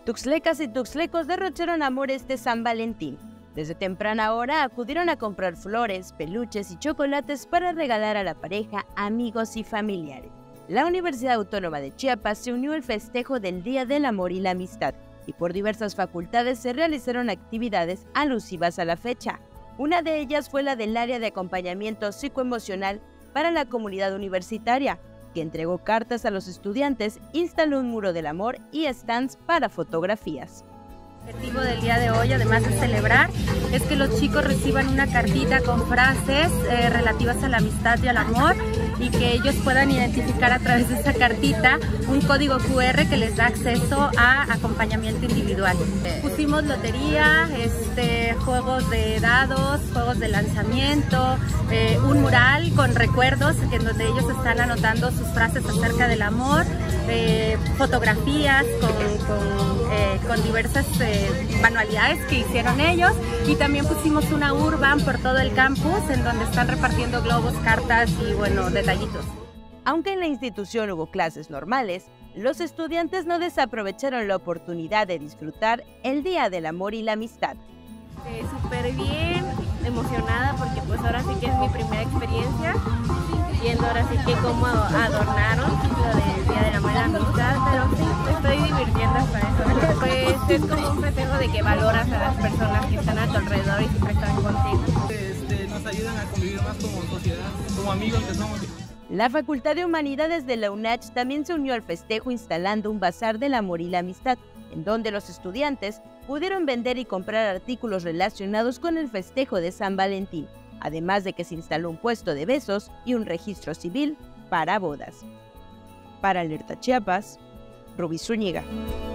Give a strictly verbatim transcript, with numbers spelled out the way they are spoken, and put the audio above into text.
Tuxtlecas y tuxtlecos derrocharon amor este San Valentín. Desde temprana hora acudieron a comprar flores, peluches y chocolates para regalar a la pareja, amigos y familiares. La Universidad Autónoma de Chiapas se unió al festejo del Día del Amor y la Amistad, y por diversas facultades se realizaron actividades alusivas a la fecha. Una de ellas fue la del área de acompañamiento psicoemocional para la comunidad universitaria, que entregó cartas a los estudiantes, instaló un muro del amor y stands para fotografías. El objetivo del día de hoy, además de celebrar, es que los chicos reciban una cartita con frases eh, relativas a la amistad y al amor, y que ellos puedan identificar a través de esa cartita un código cu erre que les da acceso a acompañamiento individual. Pusimos lotería, este, juegos de dados, juegos de lanzamiento, eh, un mural con recuerdos en donde ellos están anotando sus frases acerca del amor, eh, fotografías con, con, eh, con diversas eh, manualidades que hicieron ellos, y también pusimos una urban por todo el campus en donde están repartiendo globos, cartas y bueno, detallitos. Aunque en la institución hubo clases normales, los estudiantes no desaprovecharon la oportunidad de disfrutar el Día del Amor y la Amistad. Eh, Súper bien, emocionada porque pues ahora sí que es mi primera experiencia, viendo ahora sí que cómo adornaron lo del Día del Amor y la Amistad, pero sí, me estoy divirtiendo hasta eso. Pues es como un festejo de que valoras a las personas que están a tu alrededor y siempre están contigo. Este, nos ayudan a convivir más como sociedad, como amigos que somos. La Facultad de Humanidades de la UNACH también se unió al festejo instalando un bazar del amor y la amistad, en donde los estudiantes pudieron vender y comprar artículos relacionados con el festejo de San Valentín, además de que se instaló un puesto de besos y un registro civil para bodas. Para Alerta Chiapas, Rubí Zúñiga.